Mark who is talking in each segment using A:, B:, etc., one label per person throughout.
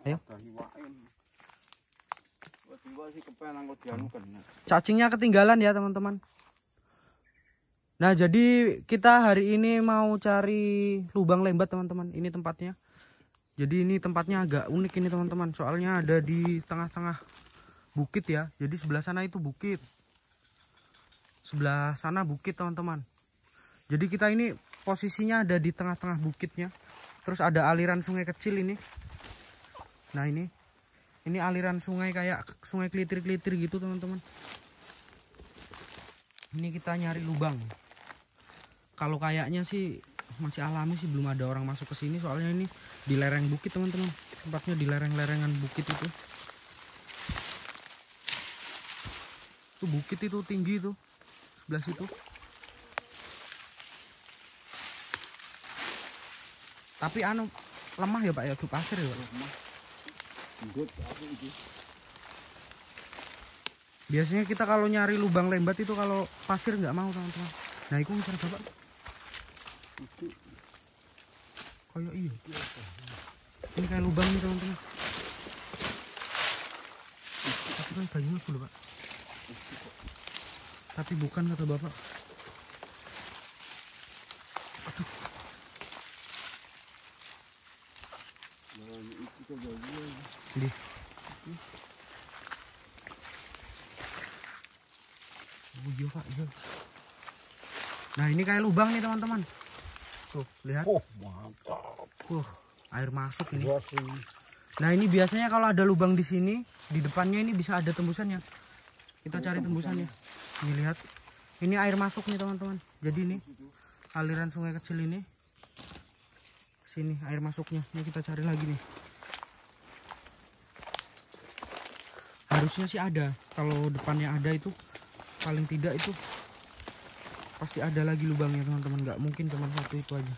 A: Ayo. Cacingnya ketinggalan ya teman-teman. Nah jadi kita hari ini mau cari lubang lembat teman-teman. Ini tempatnya. Jadi ini tempatnya agak unik ini teman-teman. Soalnya ada di tengah-tengah bukit ya. Jadi sebelah sana itu bukit. Sebelah sana bukit teman-teman. Jadi kita ini posisinya ada di tengah-tengah bukitnya. Terus ada aliran sungai kecil ini. Nah ini aliran sungai kayak sungai kelitir-kelitir gitu teman-teman. Ini kita nyari lubang. Kalau kayaknya sih masih alami sih, belum ada orang masuk ke sini. Soalnya ini di lereng bukit teman-teman. Tempatnya di lereng-lerengan bukit itu. Itu bukit itu tinggi itu. Sebelah situ. Tapi lemah ya Pak ya, itu pasir ya Pak. Biasanya kita kalau nyari lubang lembat itu kalau pasir nggak mau teman-teman. Nah itu ngisar bapak. Kayak iya. Ini kayak lubang nih teman-teman. Tapi kan kayunya full Pak. Tapi bukan kata bapak. Aduh. Di. Oh iya Pak, iya. Nah ini kayak lubang nih teman-teman. Tuh lihat.
B: Oh mantap.
A: Air masuk ini. Nah ini biasanya kalau ada lubang di sini, di depannya ini bisa ada tembusannya. Kita cari tembusannya. Ini lihat. Ini air masuk nih teman-teman. Jadi ini aliran sungai kecil ini. Sini air masuknya. Ini kita cari lagi nih. Harusnya sih ada. Kalau depannya ada itu paling tidak itu pasti ada lagi lubangnya teman-teman. Nggak mungkin cuma satu itu aja.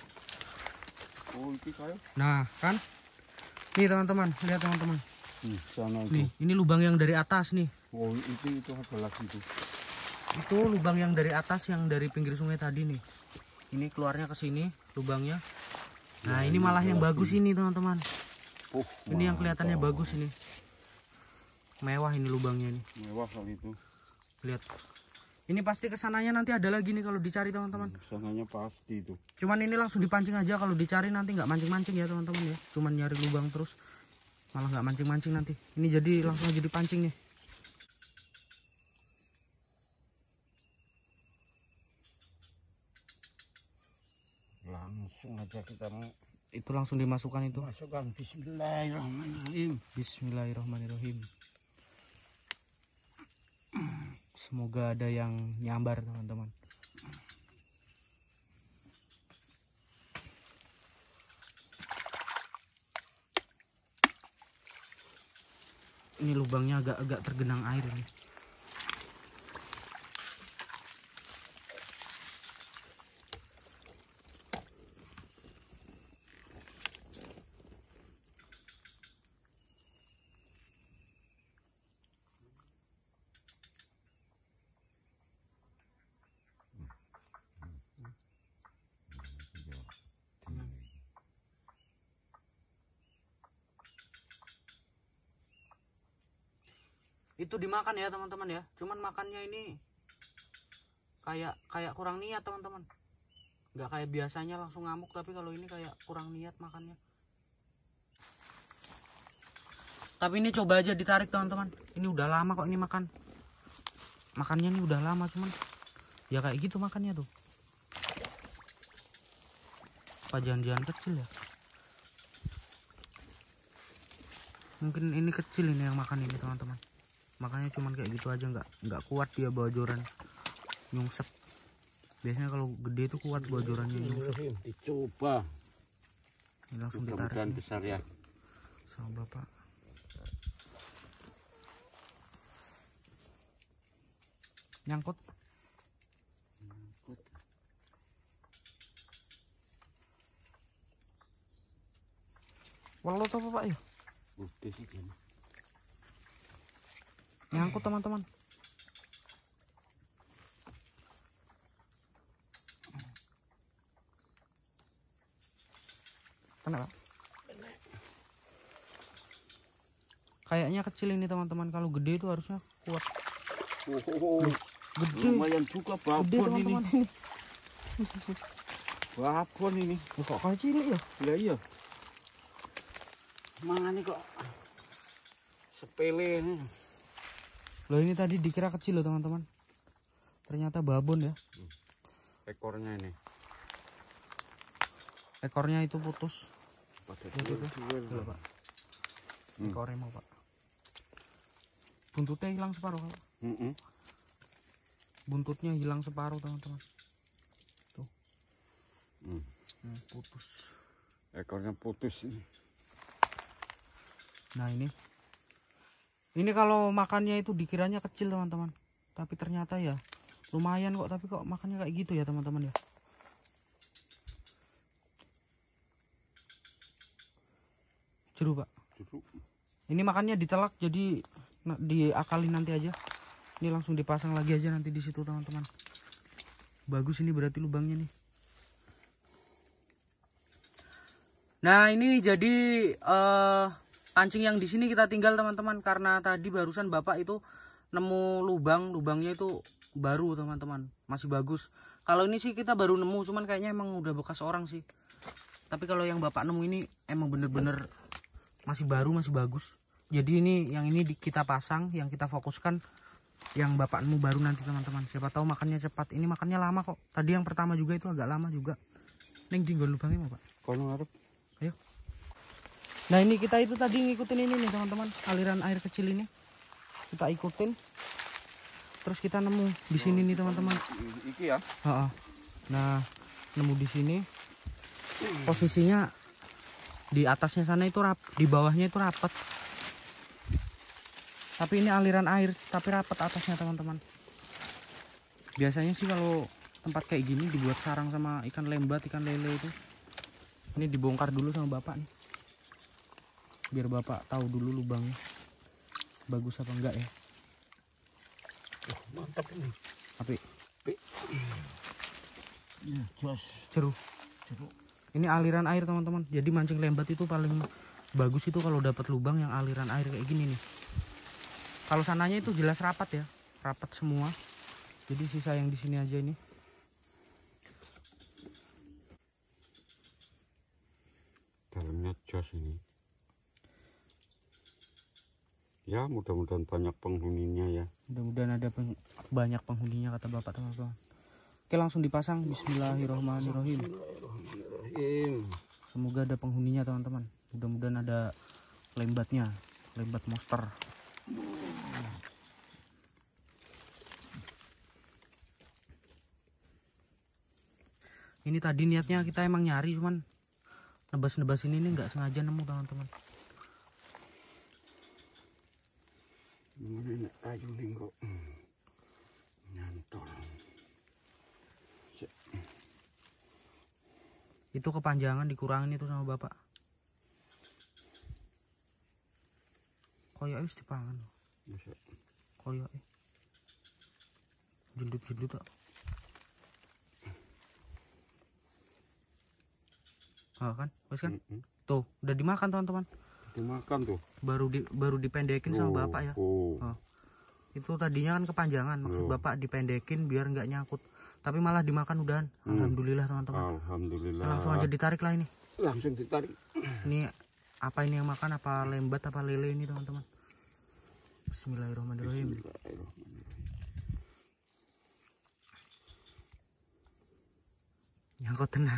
A: Nah kan nih teman-teman, lihat teman-teman. Nih ini lubang yang dari atas nih.
B: Oh itu apa lagi itu?
A: Itu lubang yang dari atas, yang dari pinggir sungai tadi nih. Ini keluarnya ke sini lubangnya. Nah ini malah yang bagus ini teman-teman. Ini yang kelihatannya bagus ini. Mewah ini lubangnya ini.
B: Mewah kali itu.
A: Lihat. Ini pasti kesananya nanti ada lagi nih kalau dicari teman-teman.
B: Kesananya pasti itu.
A: Cuman ini langsung dipancing aja, kalau dicari nanti nggak mancing-mancing ya teman-teman ya. Cuman nyari lubang terus malah nggak mancing-mancing nanti. Ini jadi langsung aja dipancing nih.
B: Langsung aja kita mau.
A: Itu langsung dimasukkan itu.
B: Masukkan. Bismillahirrahmanirrahim.
A: Bismillahirrahmanirrahim. Semoga ada yang nyambar teman-teman. Ini lubangnya agak tergenang air ini. Itu dimakan ya teman-teman ya. Cuman makannya ini kayak kurang niat teman-teman. Nggak kayak biasanya langsung ngamuk, tapi kalau ini kayak kurang niat makannya. Tapi ini coba aja ditarik teman-teman. Ini udah lama kok ini makan. Makannya ini udah lama, cuman ya kayak gitu makannya tuh. Apa jangan-jangan kecil ya? Mungkin ini kecil ini yang makan ini teman-teman. Makanya cuman kayak gitu aja, nggak kuat dia bawa joran nyungsep. Biasanya kalau gede itu kuat bawa jorannya nyungsep.
B: Dicoba.
A: Ini langsung ditarik
B: besar ya
A: sama bapak. Nyangkut. Walau apa pak ya?
B: Udah sih kan.
A: Nyangkut teman-teman. Kena pak? Kayaknya kecil ini teman-teman. Kalau gede itu harusnya kuat. Gede.
B: Lumayan juga babon
A: Gede teman-teman ini.
B: Babon ini.
A: Kok kecil ya?
B: Lah iya. Mangane kok sepele ini.
A: Loh ini tadi dikira kecil loh teman-teman. Ternyata babon ya.
B: Ekornya ini.
A: Ekornya itu putus.
B: Pada
A: Tuh, Pak. Ekornya mau, Pak. Buntutnya hilang separuh, Pak. Buntutnya hilang separuh teman-teman. Tuh. Putus.
B: Ekornya putus ini.
A: Nah ini kalau makannya itu dikiranya kecil teman-teman, tapi ternyata ya lumayan kok. Tapi kok makannya kayak gitu ya teman-teman ya. Jeruk, Pak.
B: Jeruk.
A: Ini makannya ditelak, jadi diakalin nanti aja. Ini langsung dipasang lagi aja nanti di situ teman-teman. Bagus ini berarti lubangnya nih. Nah ini jadi pancing yang di sini kita tinggal teman-teman, karena tadi barusan bapak itu nemu lubangnya itu baru teman-teman, masih bagus. Kalau ini sih kita baru nemu, cuman kayaknya emang udah bekas orang sih. Tapi kalau yang bapak nemu ini emang bener-bener masih baru, masih bagus. Jadi ini yang ini kita pasang, yang kita fokuskan yang bapak nemu baru nanti teman-teman. Siapa tahu makannya cepat. Ini makannya lama kok. Tadi yang pertama juga itu agak lama juga. Neng tinggal lubangnya mau, Pak.
B: Kono ngarep.
A: Ayo. Nah ini kita itu tadi ngikutin ini nih teman-teman, aliran air kecil ini kita ikutin, terus kita nemu di sini nih teman-teman.
B: Iki ya.
A: Nah nemu di sini, posisinya di atasnya sana itu di bawahnya itu rapat, tapi ini aliran air tapi rapat atasnya teman-teman. Biasanya sih kalau tempat kayak gini dibuat sarang sama ikan lembat, ikan lele itu. Ini dibongkar dulu sama bapak nih, biar bapak tahu dulu lubangnya bagus apa enggak ya.
B: Mantap ini.
A: Api.
B: Ya, jos.
A: Jeruk. Ini aliran air teman-teman. Jadi mancing lembat itu paling bagus itu kalau dapat lubang yang aliran air kayak gini nih. Kalau sananya itu jelas rapat ya, rapat semua. Jadi sisa yang di sini aja ini.
B: Dalamnya jos ini. Ya mudah-mudahan banyak penghuninya ya.
A: Mudah-mudahan ada banyak penghuninya kata bapak teman-teman. Oke langsung dipasang. Bismillahirrahmanirrahim. Semoga ada penghuninya teman-teman. Mudah-mudahan ada lembatnya, lembat monster. Ini tadi niatnya kita emang nyari, cuman nebas-nebas ini nggak sengaja nemu teman-teman.
B: Ini kayu nih kok nyantol.
A: Itu kepanjangan dikurangin itu sama bapak. Koyok wis dipangan. Koyok jendut-jendut tak. Kan, wes kan? Tuh, udah dimakan teman-teman.
B: Dimakan tuh.
A: Baru dipendekin sama bapak ya. Itu tadinya kan kepanjangan, maksud bapak dipendekin biar nggak nyangkut. Tapi malah dimakan udahan. Alhamdulillah teman-teman.
B: Alhamdulillah.
A: Langsung aja ditarik lah ini.
B: Langsung ditarik.
A: Ini apa ini yang makan? Apa lembat apa lele ini teman-teman? Bismillahirrahmanirrahim. Nyangkut tenan.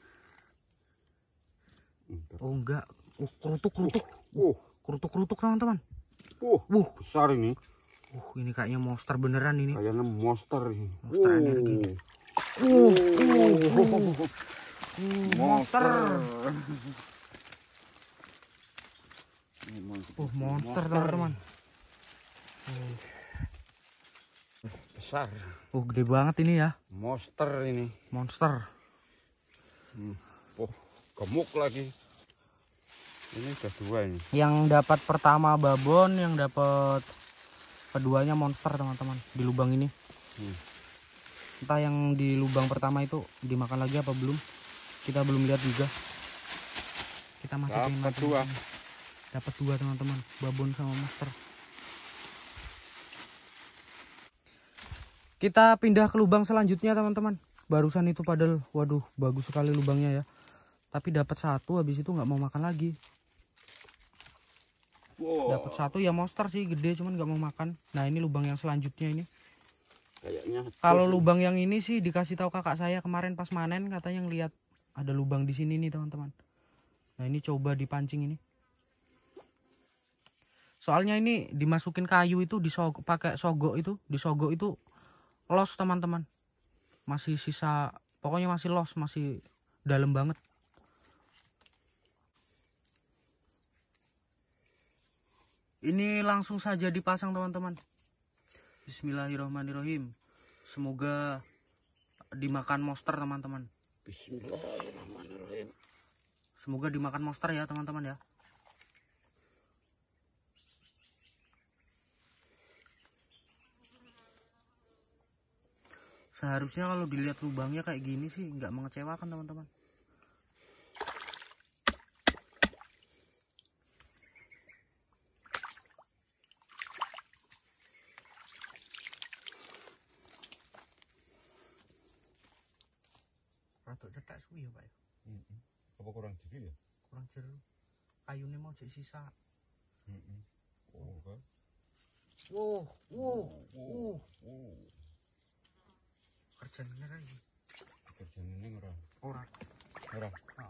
A: Oh enggak, kerutuk teman-teman.
B: Besar ini.
A: Ini kayaknya monster beneran ini.
B: Kayaknya monster ini.
A: Monster energi. Monster. Monster teman-teman.
B: Besar.
A: Gede banget ini ya.
B: Monster ini.
A: Monster.
B: Gemuk lagi. Ini kedua ini.
A: Yang dapat pertama babon, yang dapat keduanya monster teman-teman di lubang ini. Entah yang di lubang pertama itu dimakan lagi apa belum, kita belum lihat juga. Kita masukin
B: kedua.
A: Dapat 2 teman-teman, babon sama monster. Kita pindah ke lubang selanjutnya teman-teman. Barusan itu padahal, waduh bagus sekali lubangnya ya. Tapi dapat 1, habis itu nggak mau makan lagi. Dapat 1 ya monster sih, gede cuman nggak mau makan. Nah ini lubang yang selanjutnya ini.
B: Kayaknya.
A: Kalau lubang yang ini sih dikasih tahu kakak saya kemarin pas manen, katanya ngelihat ada lubang di sini nih teman-teman. Nah ini coba dipancing ini. Soalnya ini dimasukin kayu itu pakai sogok itu, disogok itu los teman-teman. Masih sisa, pokoknya masih los, masih dalam banget. Ini langsung saja dipasang teman-teman. Bismillahirrahmanirrahim. Semoga dimakan monster teman-teman.
B: Bismillahirrahmanirrahim.
A: Semoga dimakan monster ya teman-teman ya. Seharusnya kalau dilihat lubangnya kayak gini sih nggak mengecewakan teman-teman. Rada cetek suwi ya Pak.
B: Apa kurang jeli ya?
A: Kurang jeru. Kayunya mau jadi sisa.
B: Oh, kan?
A: Kerjaan bener lagi.
B: Kerjaan ini orang.
A: Orang.
B: Orang.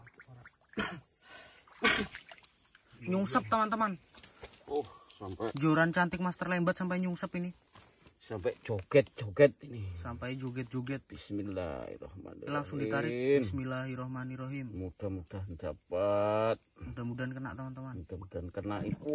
A: Nyungsep teman-teman.
B: Oh, sampai
A: Joran cantik master lembat sampai nyungsep ini.
B: sampai joget-joget ini.
A: Sampai joget-joget.
B: Bismillahirrahmanirrahim.
A: Langsung ditarik. Bismillahirrahmanirrahim.
B: Mudah-mudahan dapat.
A: Mudah-mudahan kena teman-teman.
B: Mudah-mudahan kena itu.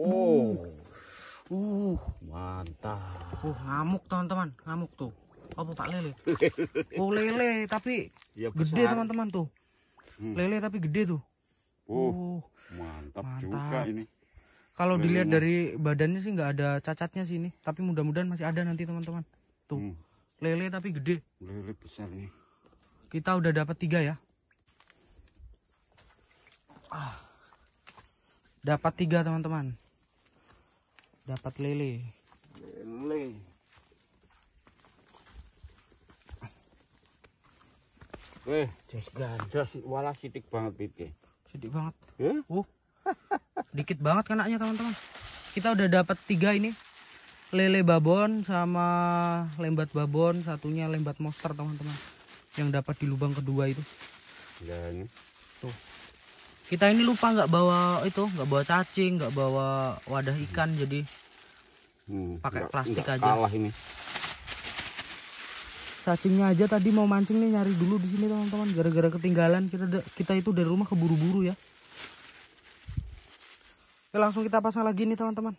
B: Mantap.
A: Ngamuk teman-teman, ngamuk tuh. Apa Pak lele? Oh lele tapi
B: Ya,
A: gede teman-teman tuh. Lele tapi gede tuh.
B: Mantap
A: mantap
B: juga ini.
A: Kalau dilihat dari badannya sih nggak ada cacatnya sih ini, tapi mudah-mudahan masih ada nanti teman-teman. Tuh, lele tapi gede.
B: Lele besar nih.
A: Kita udah dapat 3 ya. Dapat 3 teman-teman. Dapat lele.
B: Lele. Jas gandas walah sitik banget itu.
A: Sidik banget.
B: Ya?
A: Dikit banget kenanya teman-teman. Kita udah dapat 3 ini. Lele babon sama lembat babon, satunya lembat monster teman-teman. Yang dapat di lubang kedua itu.
B: Ya ini.
A: Tuh. Kita ini lupa nggak bawa itu, nggak bawa cacing, nggak bawa wadah ikan, jadi pakai plastik aja.
B: Kalah ini.
A: Cacingnya aja tadi mau mancing nih, nyari dulu di sini teman-teman. Gara-gara ketinggalan kita itu dari rumah keburu-buru ya. Oke, langsung kita pasang lagi nih teman-teman.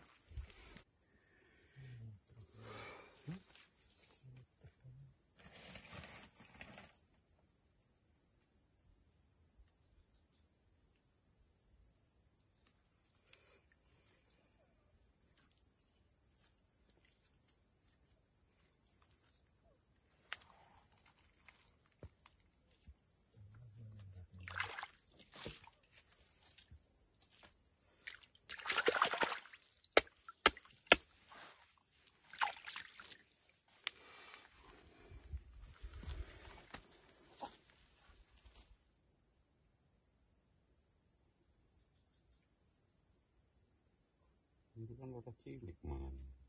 B: Itu kan wadah cilik malah.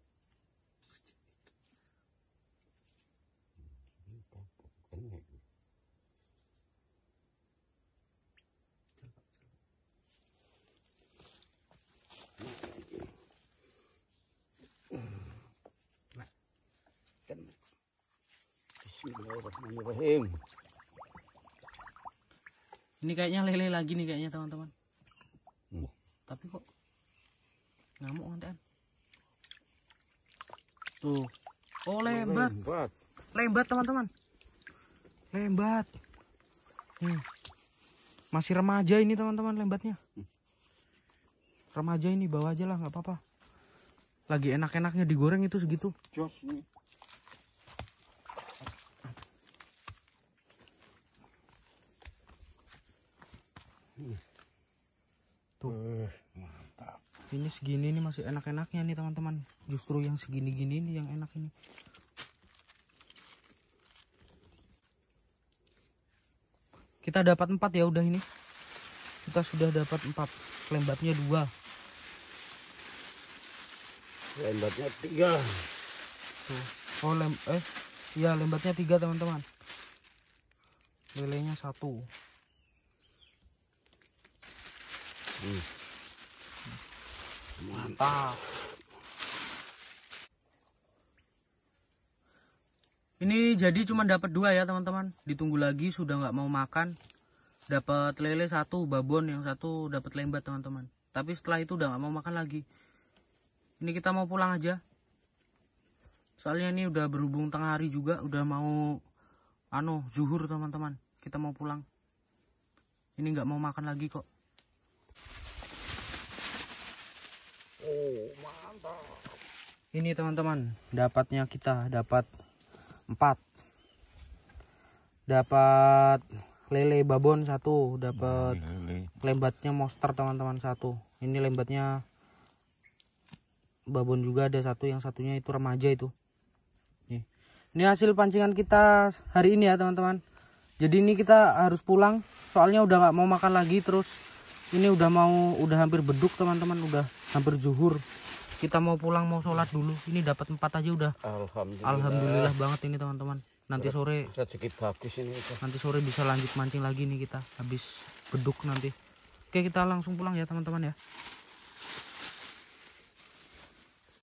B: Bismillahirrahmanirrahim.
A: Ini kayaknya lele lagi nih kayaknya teman-teman. Tapi kok ngamuk konten. Tuh. Oh lembat. Lembat teman-teman. Lembat. Masih remaja ini teman-teman lembatnya. Remaja ini bawa aja lah nggak apa-apa. Lagi enak-enaknya digoreng itu segitu.
B: Jos nih.
A: Tuh.
B: Mantap.
A: Ini segini nih masih enak-enaknya nih teman-teman. Justru yang segini-gini nih yang enak ini. Kita dapat 4 ya udah ini. Kita sudah dapat 4. Lembatnya 2.
B: Lembatnya 3.
A: Tuh. Oh iya lembatnya 3 teman-teman. Lelenya 1. Mantap. Ini jadi cuma dapat 2 ya teman-teman. Ditunggu lagi sudah nggak mau makan. Dapat lele 1, babon yang 1 dapat lembat teman-teman. Tapi setelah itu udah nggak mau makan lagi. Ini kita mau pulang aja. Soalnya ini udah berhubung tengah hari juga, udah mau zuhur teman-teman. Kita mau pulang. Ini nggak mau makan lagi kok.
B: Oh, mantap.
A: Ini teman-teman, dapatnya kita dapat 4. Dapat lele babon 1, dapat lembatnya monster teman-teman 1. Ini lembatnya babon juga ada 1, yang satunya itu remaja itu. Ini hasil pancingan kita hari ini ya teman-teman. Jadi ini kita harus pulang, soalnya udah nggak mau makan lagi. Terus ini udah hampir beduk teman-teman, udah hampir zuhur. Kita mau pulang, mau sholat dulu. Ini dapat 4 aja udah. Alhamdulillah banget ini teman-teman. Nanti sore
B: rezeki bagus ini.
A: Nanti sore bisa lanjut mancing lagi nih kita habis beduk nanti. Oke, kita langsung pulang ya teman-teman ya.